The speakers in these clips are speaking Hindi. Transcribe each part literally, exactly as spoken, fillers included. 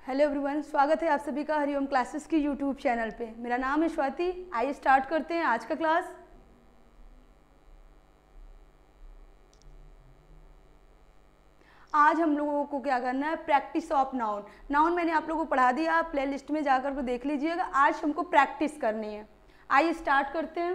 हेलो एवरीवन, स्वागत है आप सभी का हरिओम क्लासेस की यूट्यूब चैनल पे। मेरा नाम है स्वाति। आइए स्टार्ट करते हैं आज का क्लास। आज हम लोगों को क्या करना है, प्रैक्टिस ऑफ नाउन। नाउन मैंने आप लोगों को पढ़ा दिया, आप प्ले लिस्ट में जाकर के देख लीजिएगा। आज हमको प्रैक्टिस करनी है। आइए स्टार्ट करते हैं।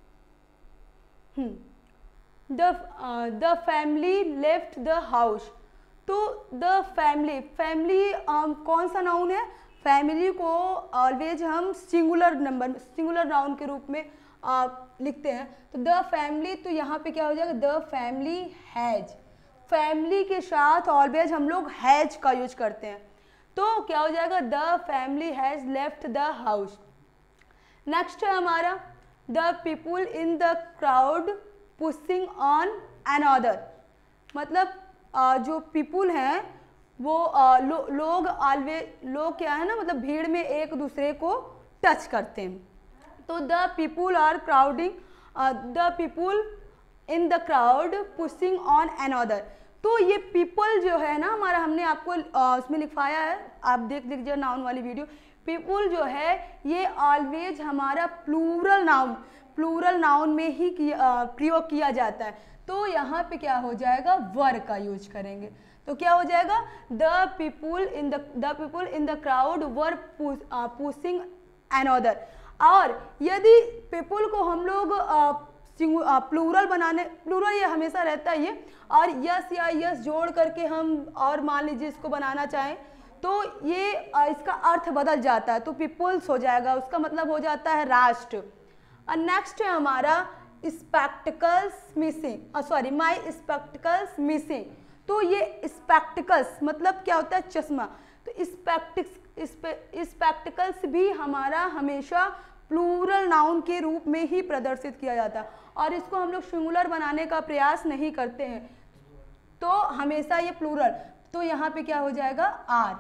The the family left the house. तो द फैमिली फैमिली कौन सा नाउन है? फैमिली को ऑलवेज हम सिंगुलर नंबर सिंगुलर नाउन के रूप में आ, लिखते हैं। तो द फैमिली, तो यहाँ पे क्या हो जाएगा, द फैमिली हैज। फैमिली के साथ ऑलवेज हम लोग हैज का यूज करते हैं। तो क्या हो जाएगा, the family has left the house. Next है हमारा the people in the crowd pushing on another. मतलब Uh, जो पीपुल हैं वो uh, लो, लोग ऑलवेज लोग क्या है ना, मतलब भीड़ में एक दूसरे को टच करते हैं। तो the people are crowding, the people in the crowd pushing on another. तो ये पीपल जो है ना हमारा, हमने आपको uh, उसमें लिखवाया है, आप देख लीजिए नाउन वाली वीडियो। पीपुल जो है ये ऑलवेज हमारा प्लूरल नाउन प्लूरल नाउन में ही किया, uh, प्रयोग किया जाता है। तो यहाँ पे क्या हो जाएगा, वर का यूज करेंगे। तो क्या हो जाएगा, the people in the the people in the crowd were pushing another. और यदि पीपुल को हम लोग प्लूरल बनाने, प्लूरल ये हमेशा रहता है ये, और यस या यस जोड़ करके हम और मान लीजिए इसको बनाना चाहें तो ये uh, इसका अर्थ बदल जाता है। तो पीपुल्स हो जाएगा, उसका मतलब हो जाता है राष्ट्र। और नेक्स्ट है हमारा spectacles missing, sorry my spectacles missing. तो ये स्पेक्टिकल्स मतलब क्या होता है, चश्मा। तो स्पेक्टिक्स स्पेक्टिकल्स भी हमारा हमेशा प्लूरल नाउन के रूप में ही प्रदर्शित किया जाता है, और इसको हम लोग सिंगुलर बनाने का प्रयास नहीं करते हैं। तो हमेशा ये प्लूरल। तो यहाँ पे क्या हो जाएगा, आर।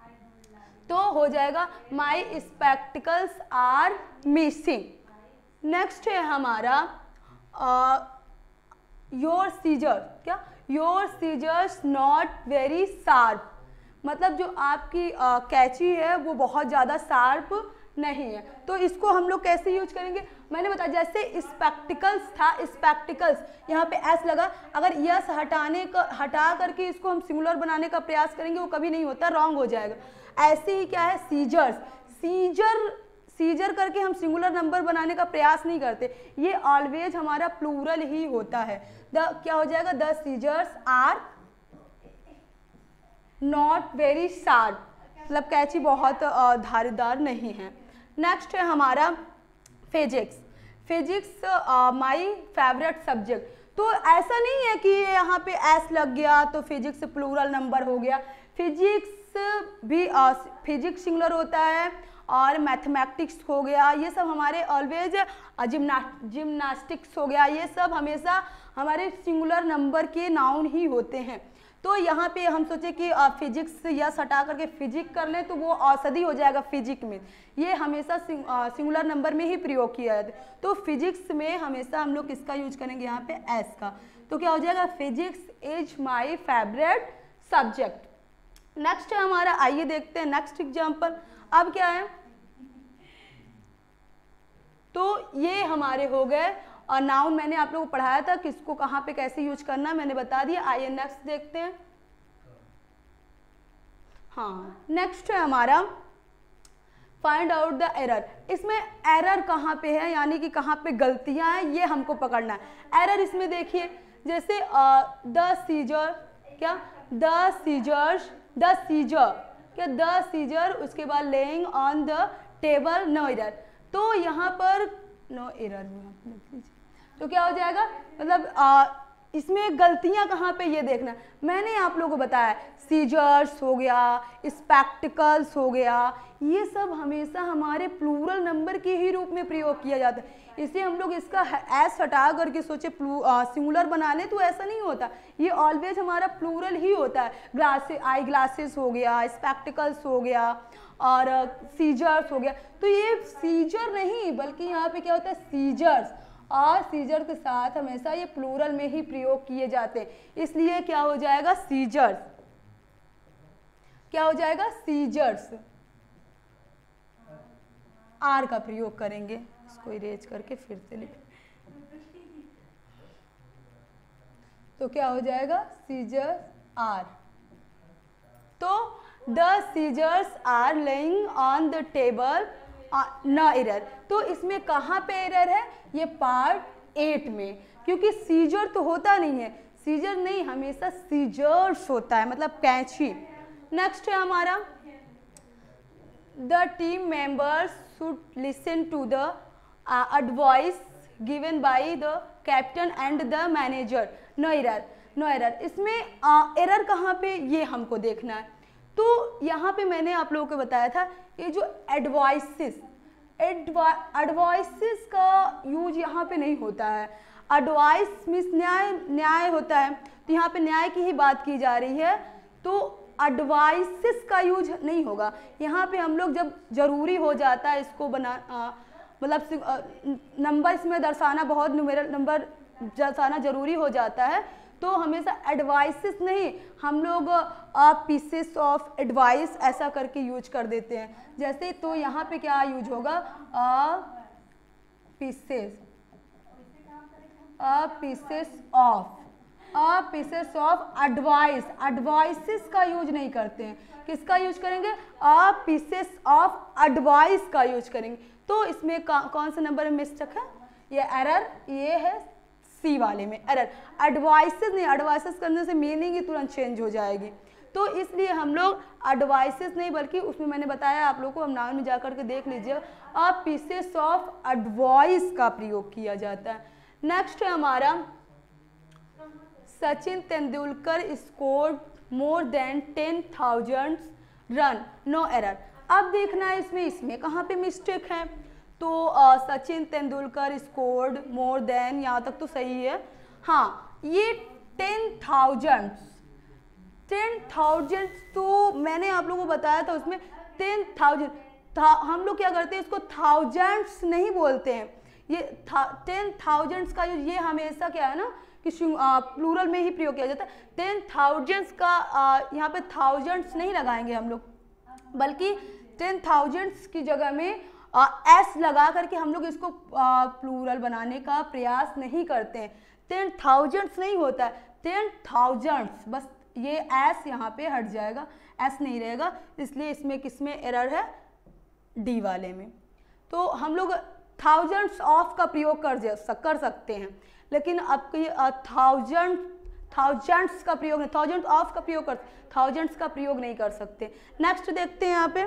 तो हो जाएगा my spectacles are missing. Next है हमारा योर सीजर। क्या, your scissors not very sharp. मतलब जो आपकी uh, कैची है वो बहुत ज़्यादा शार्प नहीं है। तो इसको हम लोग कैसे यूज करेंगे, मैंने बताया। जैसे स्पेक्टिकल्स था, स्पेक्टिकल्स यहाँ पे एस लगा, अगर यस हटाने का हटा करके इसको हम सिंगुलर बनाने का प्रयास करेंगे वो कभी नहीं होता, रॉन्ग हो जाएगा। ऐसे ही क्या है, सीजर्स। सीजर सीजर करके हम सिंगुलर नंबर बनाने का प्रयास नहीं करते, ये ऑलवेज हमारा प्लूरल ही होता है। द क्या हो जाएगा, the scissors are not very sharp. मतलब कैची बहुत धारीदार नहीं है। नेक्स्ट है हमारा physics. Physics my favourite subject. तो ऐसा नहीं है कि यहाँ पे एस लग गया तो फिजिक्स प्लूरल नंबर हो गया। फिजिक्स भी फिजिक्स सिंगुलर होता है, और मैथमेटिक्स हो गया, ये सब हमारे ऑलवेज जिम्ना जिम्नास्टिक्स हो गया, ये सब हमेशा हमारे सिंगुलर नंबर के नाउन ही होते हैं। तो यहाँ पे हम सोचे कि फिजिक्स यस हटा करके फिजिक कर लें तो वो औषधि हो जाएगा फिजिक में। ये हमेशा सिंगुलर नंबर में ही प्रयोग किया जाता है। तो फिजिक्स में हमेशा हम लोग किसका यूज करेंगे, यहाँ पे एस का। तो क्या हो जाएगा, physics is my favourite subject. Next है हमारा, आइए देखते हैं नेक्स्ट एग्जाम्पल। अब क्या है, तो ये हमारे हो गए और नाउन मैंने आप लोगों को पढ़ाया था किसको कहाँ पे कैसे यूज करना मैंने बता दिया। आइए नेक्स्ट देखते हैं। हाँ, नेक्स्ट है हमारा फाइंड आउट द एरर। इसमें एरर कहाँ पे है, यानी कि कहाँ पे गलतियां हैं, ये हमको पकड़ना है। एरर इसमें देखिए, जैसे द सीजर, क्या द सीजर्स, द सीजर, क्या द सीजर, उसके बाद laying on the table no error. तो यहाँ पर नो एरर हुआ, तो क्या हो जाएगा, मतलब आ, इसमें गलतियाँ कहाँ पे ये देखना। मैंने आप लोगों को बताया सीजर्स हो गया, स्पेक्टिकल्स हो गया, ये सब हमेशा हमारे प्लूरल नंबर के ही रूप में प्रयोग किया जाता है। इसे हम लोग इसका एस हटा करके सोचे सिंगुलर बना ले तो ऐसा नहीं होता, ये ऑलवेज हमारा प्लूरल ही होता है। ग्लासेस, आई ग्लासेस हो गया, स्पेक्टिकल्स हो गया, और सीजर्स हो गया। तो ये सीजर नहीं बल्कि यहाँ पे क्या होता है, सीजर्स। और सीजर के साथ हमेशा ये प्लूरल में ही प्रयोग किए जाते हैं, इसलिए क्या हो जाएगा, सीजर्स। क्या हो जाएगा, सीजर्स, आर का प्रयोग करेंगे। इसको इरेज करके फिर से लिख, तो क्या हो जाएगा, सीजर्स आर। तो the scissors are laying on the table, no error. तो इसमें कहाँ पे एरर है, ये पार्ट एट में, क्योंकि सीजर तो होता नहीं है, सीजर नहीं, हमेशा सीजर्स होता है, मतलब कैंची। नेक्स्ट है हमारा, the team members should listen to the advice given by the captain and the manager, no error, no error. इसमें एरर uh, कहाँ पे, ये हमको देखना है। तो यहाँ पे मैंने आप लोगों को बताया था, ये जो एडवाइसिस, एडवाइसिस का यूज यहाँ पे नहीं होता है। एडवाइस मीन्स न्याय, न्याय होता है, तो यहाँ पे न्याय की ही बात की जा रही है, तो एडवाइसिस का यूज नहीं होगा यहाँ पे। हम लोग जब जरूरी हो जाता है इसको बना आ, मतलब नंबर इसमें दर्शाना, बहुत न्यूमेरल नंबर दर्शाना जरूरी हो जाता है, तो हमेशा एडवाइसिस नहीं, हम लोग पीसेस ऑफ एडवाइस ऐसा करके यूज कर देते हैं। जैसे तो यहाँ पे क्या यूज होगा, a pieces, a pieces of, a pieces of advice, advices का यूज नहीं करते हैं, किसका यूज करेंगे, अ पीसेस ऑफ एडवाइस का यूज करेंगे। तो इसमें कौन सा नंबर में मिस्टेक है, ये एरर, ये है सी वाले में एरर। एडवाइसेस नहीं, एडवाइसेस करने से मीनिंग ही तुरंत चेंज हो जाएगी, तो इसलिए हम लोग एडवाइसेस नहीं, बल्कि उसमें मैंने बताया आप लोगों को, हम नाम में जा करके देख लीजिए, अ पीसेस ऑफ एडवाइस का प्रयोग किया जाता है। नेक्स्ट है हमारा, Sachin Tendulkar scored more than ten thousand run, no error. अब देखना है इसमें, इसमें कहाँ पे मिस्टेक है। तो uh, Sachin Tendulkar scored more than, यहाँ तक तो सही है। हाँ, ये टेन थाउजेंड, टेन थाउजेंड तो मैंने आप लोगों को बताया था, उसमें टेन थाउजेंड था, हम लोग क्या करते हैं, इसको थाउजेंड्स नहीं बोलते हैं, ये टेन थाउजेंड्स का ये हमेशा क्या है ना कि प्लूरल में ही प्रयोग किया जाता है। टेन थाउजेंड्स का यहाँ पे थाउजेंड्स नहीं लगाएंगे हम लोग, बल्कि टेन थाउजेंड्स की जगह में एस लगा करके हम लोग इसको प्लूरल बनाने का प्रयास नहीं करते हैं। टेन थाउजेंड्स नहीं होता है, टेन थाउजेंड्स, बस ये एस यहाँ पे हट जाएगा, एस नहीं रहेगा, इसलिए इसमें किसमें एरर है, डी वाले में। तो हम लोग थाउजेंड्स ऑफ का प्रयोग कर कर सकते हैं, लेकिन अब थाउजेंड थाउजेंड्स का प्रयोग नहीं, थाउजेंड ऑफ का प्रयोग कर, थाउजेंड्स का प्रयोग नहीं कर सकते। नेक्स्ट देखते हैं यहाँ पे,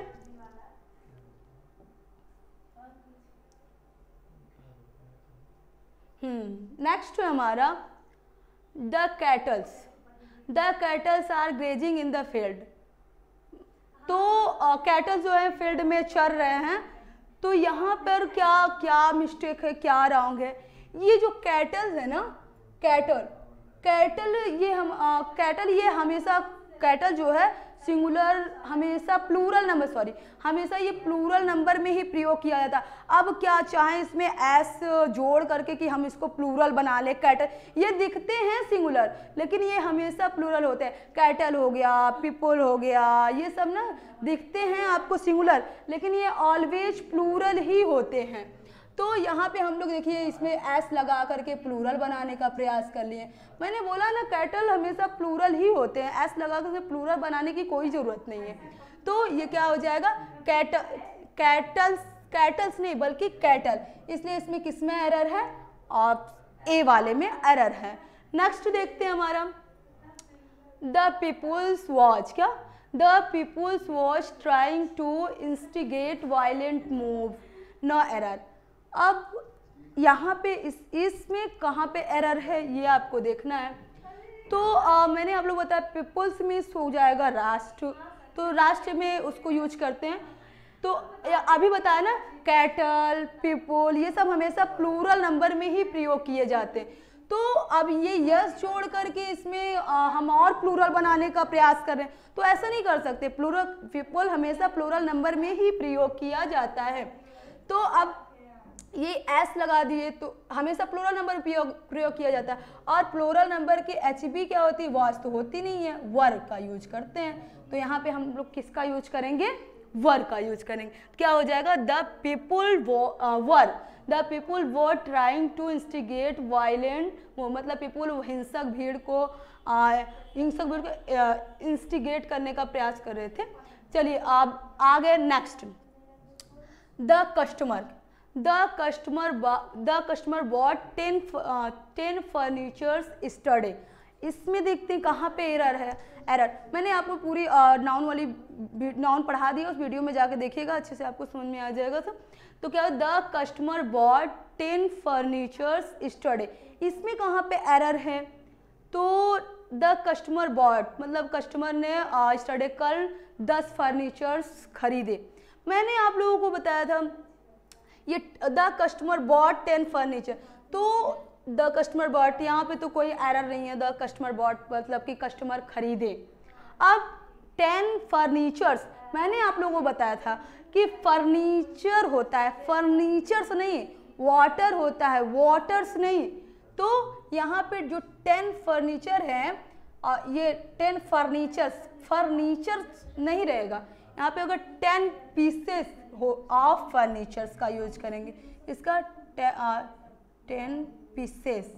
हम्म नेक्स्ट है हमारा, the cattles, the cattles are grazing in the field. तो कैटल uh, जो है फील्ड में चर रहे हैं, तो यहाँ पर क्या क्या मिस्टेक है, क्या रॉन्ग है। ये जो कैटल्स है ना, कैटल कैटल ये हम कैटल ये हमेशा, कैटल जो है सिंगुलर हमेशा प्लूरल नंबर, सॉरी हमेशा ये प्लूरल नंबर में ही प्रयोग किया जाता है। अब क्या चाहें इसमें एस जोड़ करके कि हम इसको प्लूरल बना ले, कैटल, ये दिखते हैं सिंगुलर लेकिन ये हमेशा प्लूरल होते हैं। कैटल हो गया, पीपल हो गया, ये सब ना दिखते हैं आपको सिंगुलर, लेकिन ये ऑलवेज प्लूरल ही होते हैं। तो यहाँ पे हम लोग देखिए इसमें एस लगा करके प्लूरल बनाने का प्रयास कर लिए। मैंने बोला ना कैटल हमेशा प्लूरल ही होते हैं, एस लगा करके प्लूरल बनाने की कोई ज़रूरत नहीं है। तो ये क्या हो जाएगा, कैट कैटल्स, कैटल्स नहीं बल्कि कैटल, इसलिए इसमें किसमें एरर है, और ए वाले में एरर है। नेक्स्ट देखते हैं हमारा, द पीपुल्स वॉच, क्या the people's watch trying to instigate violent move, no error. अब यहाँ पे इस इसमें कहाँ पे एरर है ये आपको देखना है। तो आ, मैंने आप लोग बताया पीपल्स में हो जाएगा राष्ट्र, तो राष्ट्र में उसको यूज करते हैं। तो अभी बताया ना कैटल, पीपल, ये सब हमेशा प्लूरल नंबर में ही प्रयोग किए जाते हैं। तो अब ये यस जोड़ करके इसमें आ, हम और प्लूरल बनाने का प्रयास कर रहे हैं, तो ऐसा नहीं कर सकते। प्लूरल पीपल हमेशा प्लूरल नंबर में ही प्रयोग किया जाता है। तो अब ये एस लगा दिए तो हमेशा प्लूरल नंबर प्रयोग प्रयोग किया जाता है, और प्लूरल नंबर की एच बी क्या होती है, वॉच तो होती नहीं है, वर्ग का यूज करते हैं। तो यहाँ पे हम लोग किसका यूज करेंगे, वर का यूज करेंगे। क्या हो जाएगा, the people were the people were trying to instigate violent, मतलब पीपुल हिंसक भीड़ को हिंसक भीड़ को इंस्टिगेट करने का प्रयास कर रहे थे। चलिए आप आगे next, the customer the customer the customer bought ten ten furnitures yesterday. इसमें देखते हैं कहाँ पे एरर है। एरर मैंने आपको पूरी नाउन वाली नाउन पढ़ा दी, उस वीडियो में जाके देखिएगा, अच्छे से आपको समझ में आ जाएगा। तो तो क्या है, the customer bought ten furnitures yesterday, इसमें कहाँ पे एरर है। तो द कस्टमर बॉट मतलब कस्टमर ने स्टडे कल दस फर्नीचर्स खरीदे। मैंने आप लोगों को बताया था ये the customer bought ten furniture, तो द कस्टमर बॉट यहाँ पे तो कोई एरर नहीं है, द कस्टमर बॉट मतलब कि कस्टमर खरीदे। अब टेन फर्नीचर्स मैंने आप लोगों को बताया था कि फर्नीचर होता है, फर्नीचर्स नहीं, वाटर होता है, वाटर्स नहीं। तो यहाँ पे जो टेन फर्नीचर है, ये टेन फर्नीचर्स फर्नीचर्स नहीं रहेगा, यहाँ पे अगर टेन पीसेस हो ऑफ फर्नीचर्स का यूज करेंगे। इसका ten pieces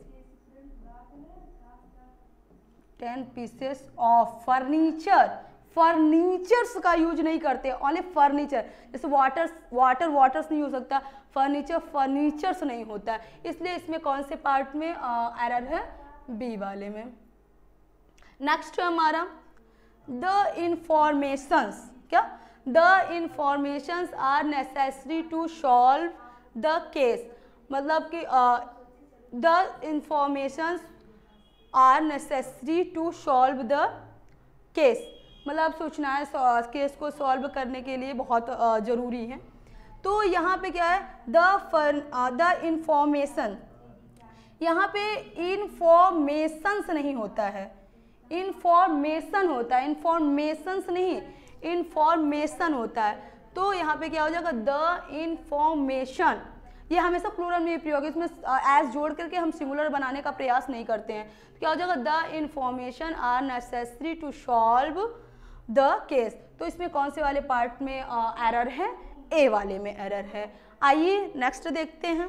ten pieces of furniture, furnitures का यूज नहीं करते, ओनली फर्नीचर। जैसे वाटर वाटर वाटर्स नहीं हो सकता, फर्नीचर फर्नीचर्स नहीं होता, इसलिए इसमें कौन से पार्ट में एरर है, बी वाले में। नेक्स्ट है हमारा द इंफॉर्मेशंस, क्या the informations are necessary to solve the case, मतलब कि the informations are necessary to solve the case, मतलब सूचनाएं केस को सॉल्व करने के लिए बहुत ज़रूरी है। तो यहाँ पे क्या है, द द इंफॉर्मेशन, यहाँ पे इंफॉर्मेशंस नहीं होता है, इंफॉर्मेशन होता है, इंफॉर्मेशंस नहीं, इंफॉर्मेशन होता है। तो यहाँ पे क्या हो जाएगा, द इंफॉर्मेशन, ये हमेशा प्लूरल में प्रयोग है, इसमें एज जोड़ करके हम सिंगुलर बनाने का प्रयास नहीं करते हैं। तो क्या हो जाएगा, the information are necessary to solve the case. तो इसमें कौन से वाले पार्ट में एरर है, ए वाले में एरर है। आइए नेक्स्ट देखते हैं।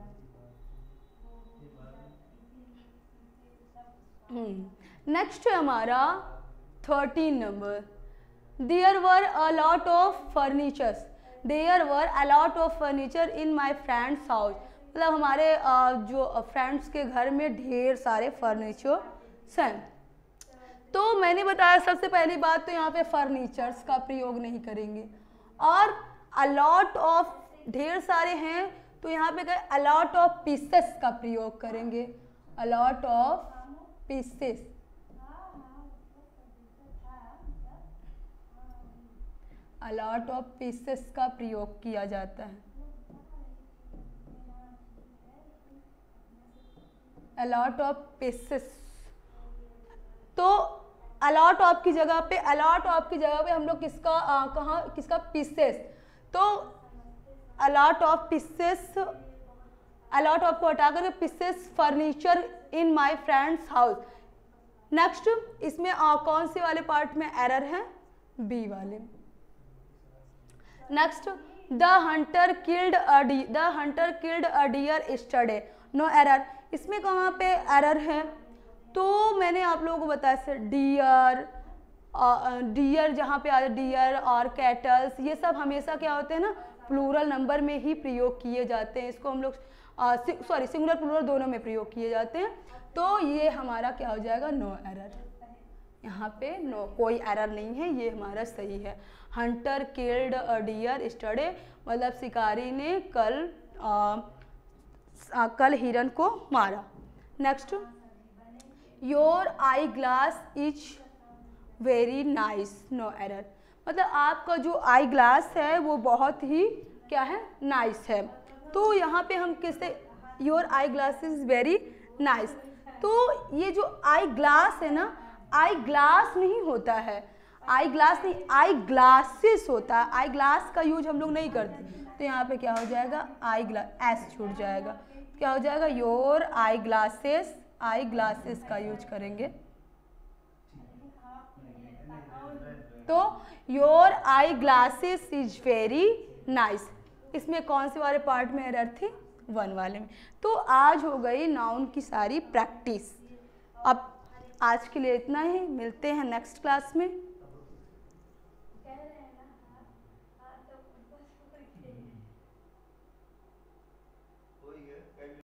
नेक्स्ट है हमारा thirteen number, there were a lot of furnitures there were a lot of furniture in my friends house, मतलब हमारे जो फ्रेंड्स के घर में ढेर सारे फर्नीचर्स हैं। तो मैंने बताया सबसे पहली बात तो यहाँ पे फर्नीचर्स का प्रयोग नहीं करेंगे, और अलॉट ऑफ ढेर सारे हैं तो यहाँ पे कहें अलॉट ऑफ पीसेस का प्रयोग करेंगे, a lot of pieces, a lot of pieces का प्रयोग किया जाता है, अलॉट ऑफ पीसेस। तो अलॉट ऑफ की जगह पे अलॉट ऑफ की जगह पे हम लोग किसका आ, कहाँ किसका पीसेस, तो a lot of pieces, a lot of को हटा कर pieces furniture in my friends house. Next इसमें आ, कौन से वाले पार्ट में एरर है, बी वाले। Next the hunter killed a D the hunter killed a deer yesterday, no error, इसमें कहाँ पे एरर है। तो मैंने आप लोगों को बताया सर डियर डियर जहाँ पे आ डियर और कैटल्स, ये सब हमेशा क्या होते हैं ना, प्लूरल नंबर में ही प्रयोग किए जाते हैं, इसको हम लोग सॉरी सिंगुलर प्लूरल दोनों में प्रयोग किए जाते हैं। तो ये हमारा क्या हो जाएगा, नो एरर, यहाँ पे नो कोई एरर नहीं है, ये हमारा सही है। Hunter killed a deer yesterday, मतलब शिकारी ने कल आ, आ, कल हिरन को मारा। Next your eye glass is very nice, no error, मतलब आपका जो आई ग्लास है वो बहुत ही क्या है, नाइस है। तो यहाँ पे हम किससे, your eye glass is very nice, तो ये जो आई ग्लास है ना, आई ग्लास नहीं होता है, आई ग्लास नहीं, आई ग्लासेस होता है, आई ग्लास का यूज हम लोग नहीं करते। तो यहाँ पे क्या हो जाएगा, आई ग्लास, एस छूट जाएगा, क्या हो जाएगा, your eye glasses, eye glasses का यूज करेंगे। तो your eye glasses is very nice, इसमें कौन से वाले पार्ट में एरर थी? वन वाले में। तो आज हो गई नाउन की सारी प्रैक्टिस। अब आज के लिए इतना ही, मिलते हैं नेक्स्ट क्लास में।